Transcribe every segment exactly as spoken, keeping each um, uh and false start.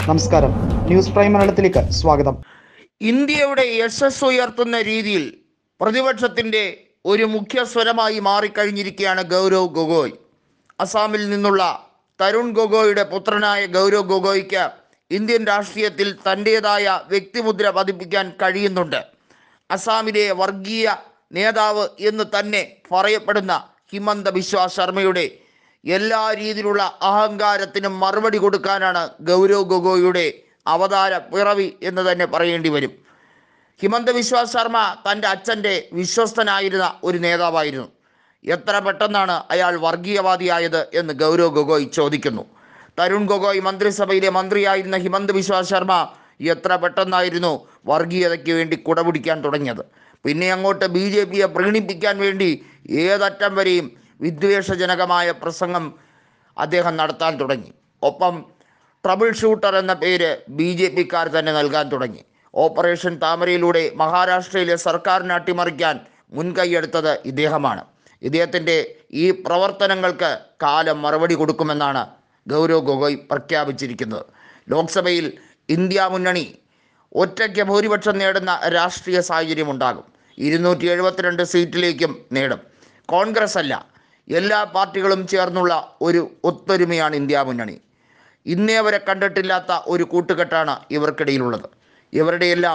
നമസ്കാരം, news prime മലയാളത്തിലേക്ക് സ്വാഗതം. ഇന്ത്യയുടെ യശസ് ഉയർത്തുന്ന രീതിയിൽ പ്രതിപക്ഷത്തിൻ്റെ ഒരു മുഖ്യ സ്വരമായി മാറിക്കഴിഞ്ഞിരിക്കുകയാണ് ഗൗരവ് ഗൊഗോയ്. അസാമിൽ നിന്നുള്ള തരുൺ ഗൊഗോയുടെ പുത്രനായ ഗൗരവ് ഗൊഗോയ്ക്ക് ഇന്ത്യൻ രാഷ്ട്രീയത്തിൽ തൻ്റേതായ വ്യക്തിമുദ്ര പതിപ്പിക്കാൻ കഴിയുന്നുണ്ട്. അസാമിലെ വർഗീയ നേതാവ് എന്ന് തന്നെ പറയപ്പെടുന്ന ഹിമന്ത ബിശ്വ ശർമ്മയുടെ എല്ലാ രീതിയിലുള്ള അഹങ്കാരത്തിനും മറുപടി കൊടുക്കാനാണ് ഗൗരവ് ഗൊഗോയുടെ അവതാര പിറവി എന്ന് തന്നെ പറയേണ്ടി വരും. ഹിമന്ത ബിശ്വ ശർമ്മ തൻ്റെ അച്ഛൻ്റെ വിശ്വസ്തനായിരുന്ന ഒരു നേതാവായിരുന്നു. എത്ര പെട്ടെന്നാണ് അയാൾ വർഗീയവാദിയായത് എന്ന് ഗൗരവ് ഗൊഗോയ് ചോദിക്കുന്നു. തരുൺ ഗൊഗോയ് മന്ത്രിസഭയിലെ മന്ത്രിയായിരുന്ന ഹിമന്ത ബിശ്വ ശർമ്മ എത്ര പെട്ടെന്നായിരുന്നു വർഗീയതയ്ക്ക് വേണ്ടി കുടപിടിക്കാൻ തുടങ്ങിയത്. പിന്നെ അങ്ങോട്ട് ബി ജെ പിയെ പ്രീണിപ്പിക്കാൻ വേണ്ടി ഏതറ്റം വരെയും വിദ്വേഷജനകമായ പ്രസംഗം അദ്ദേഹം നടത്താൻ തുടങ്ങി. ഒപ്പം ട്രബിൾ ഷൂട്ടർ എന്ന പേര് ബി ജെ പിക്കാർ തന്നെ നൽകാൻ തുടങ്ങി. ഓപ്പറേഷൻ താമരയിലൂടെ മഹാരാഷ്ട്രയിലെ സർക്കാരിനെ അട്ടിമറിക്കാൻ മുൻകൈയെടുത്തത് ഇദ്ദേഹമാണ്. ഇദ്ദേഹത്തിൻ്റെ ഈ പ്രവർത്തനങ്ങൾക്ക് കാലം മറുപടി കൊടുക്കുമെന്നാണ് ഗൗരവ് ഗൊഗോയ് പ്രഖ്യാപിച്ചിരിക്കുന്നത്. ലോക്സഭയിൽ ഇന്ത്യ മുന്നണി ഒറ്റയ്ക്ക് ഭൂരിപക്ഷം നേടുന്ന രാഷ്ട്രീയ സാഹചര്യമുണ്ടാകും. ഇരുന്നൂറ്റി എഴുപത്തിരണ്ട് സീറ്റിലേക്കും നേടും. കോൺഗ്രസ് അല്ല, എല്ലാ പാർട്ടികളും ചേർന്നുള്ള ഒരു ഒത്തൊരുമയാണ് ഇന്ത്യ മുന്നണി. ഇന്നേ വരെ കണ്ടിട്ടില്ലാത്ത ഒരു കൂട്ടുകെട്ടാണ് ഇവർക്കിടയിലുള്ളത്. ഇവരുടെയെല്ലാം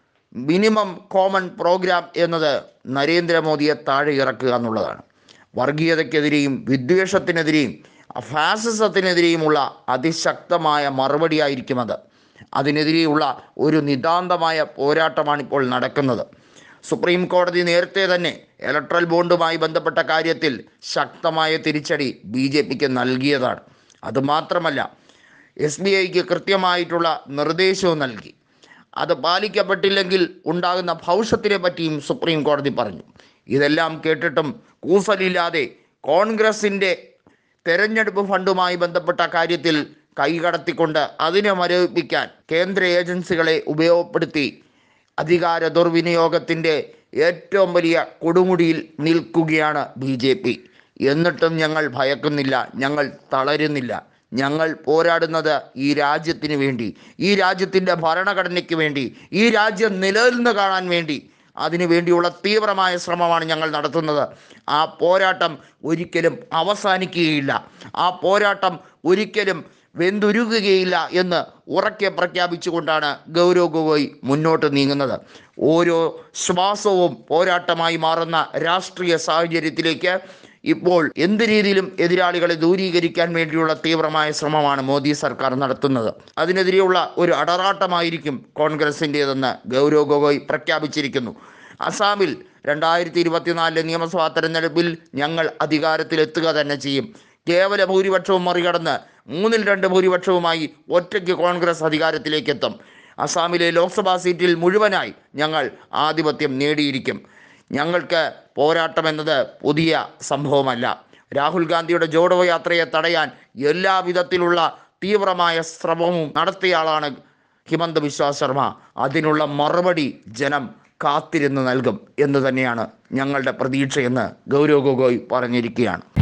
മിനിമം കോമൺ പ്രോഗ്രാം എന്നത് നരേന്ദ്രമോദിയെ താഴെ ഇറക്കുക എന്നുള്ളതാണ്. വർഗീയതയ്ക്കെതിരെയും വിദ്വേഷത്തിനെതിരെയും ഫാസിസത്തിനെതിരെയുമുള്ള അതിശക്തമായ മറുപടിയായിരിക്കും അത്. അതിനെതിരെയുള്ള ഒരു നിതാന്തമായ പോരാട്ടമാണിപ്പോൾ നടക്കുന്നത്. സുപ്രീം കോടതി നേരത്തെ തന്നെ ഇലക്ട്രൽ ബോണ്ടുമായി ബന്ധപ്പെട്ട കാര്യത്തിൽ ശക്തമായ തിരിച്ചടി ബി ജെ പിക്ക് നൽകിയതാണ്. അതുമാത്രമല്ല, എസ് ബി ഐക്ക് കൃത്യമായിട്ടുള്ള നിർദ്ദേശവും നൽകി. അത് പാലിക്കപ്പെട്ടില്ലെങ്കിൽ ഉണ്ടാകുന്ന ഭവിഷ്യത്തിനെ പറ്റിയും സുപ്രീം കോടതി പറഞ്ഞു. ഇതെല്ലാം കേട്ടിട്ടും കൂസലില്ലാതെ കോൺഗ്രസിൻ്റെ തെരഞ്ഞെടുപ്പ് ഫണ്ടുമായി ബന്ധപ്പെട്ട കാര്യത്തിൽ കൈകടത്തിക്കൊണ്ട് അതിനെ മരവിപ്പിക്കാൻ കേന്ദ്ര ഏജൻസികളെ ഉപയോഗപ്പെടുത്തി അധികാര ദുർവിനിയോഗത്തിൻ്റെ ഏറ്റവും വലിയ കൊടുമുടിയിൽ നിൽക്കുകയാണ് ബി ജെ പി. എന്നിട്ടും ഞങ്ങൾ ഭയക്കുന്നില്ല, ഞങ്ങൾ തളരുന്നില്ല. ഞങ്ങൾ പോരാടുന്നത് ഈ രാജ്യത്തിന് വേണ്ടി, ഈ രാജ്യത്തിൻ്റെ ഭരണഘടനയ്ക്ക് വേണ്ടി, ഈ രാജ്യം നിലനിന്ന് കാണാൻ വേണ്ടി. അതിനു വേണ്ടിയുള്ള തീവ്രമായ ശ്രമമാണ് ഞങ്ങൾ നടത്തുന്നത്. ആ പോരാട്ടം ഒരിക്കലും അവസാനിക്കുകയില്ല. ആ പോരാട്ടം ഒരിക്കലും വെന്തുരുകുകയില്ല എന്ന് ഉറക്കെ പ്രഖ്യാപിച്ചുകൊണ്ടാണ് ഗൗരവ് ഗൊഗോയ് മുന്നോട്ട് നീങ്ങുന്നത്. ഓരോ ശ്വാസവും പോരാട്ടമായി മാറുന്ന രാഷ്ട്രീയ സാഹചര്യത്തിലേക്ക് ഇപ്പോൾ എന്ത് രീതിയിലും എതിരാളികളെ ദൂരീകരിക്കാൻ വേണ്ടിയുള്ള തീവ്രമായ ശ്രമമാണ് മോദി സർക്കാർ നടത്തുന്നത്. അതിനെതിരെയുള്ള ഒരു അടറാട്ടമായിരിക്കും കോൺഗ്രസിൻ്റേതെന്ന് ഗൗരവ് ഗൊഗോയ് പ്രഖ്യാപിച്ചിരിക്കുന്നു. അസാമിൽ രണ്ടായിരത്തി ഇരുപത്തിനാലിലെ നിയമസഭാ തെരഞ്ഞെടുപ്പിൽ ഞങ്ങൾ അധികാരത്തിലെത്തുക തന്നെ ചെയ്യും. കേവല ഭൂരിപക്ഷവും മറികടന്ന് മൂന്നിൽ രണ്ട് ഭൂരിപക്ഷവുമായി ഒറ്റയ്ക്ക് കോൺഗ്രസ് അധികാരത്തിലേക്ക് എത്തും. അസാമിലെ ലോക്സഭാ സീറ്റിൽ മുഴുവനായി ഞങ്ങൾ ആധിപത്യം നേടിയിരിക്കും. ഞങ്ങൾക്ക് പോരാട്ടം എന്നത് പുതിയ സംഭവമല്ല. രാഹുൽ ഗാന്ധിയുടെ ജോഡോ യാത്രയെ തടയാൻ എല്ലാ വിധത്തിലുള്ള തീവ്രമായ ശ്രമവും നടത്തിയയാളാണ് ഹിമന്ത ബിശ്വ ശർമ്മ. അതിനുള്ള മറുപടി ജനം കാത്തിരുന്ന് നൽകും എന്ന് തന്നെയാണ് ഞങ്ങളുടെ പ്രതീക്ഷയെന്ന് ഗൗരവ് ഗൊഗോയ് പറഞ്ഞിരിക്കുകയാണ്.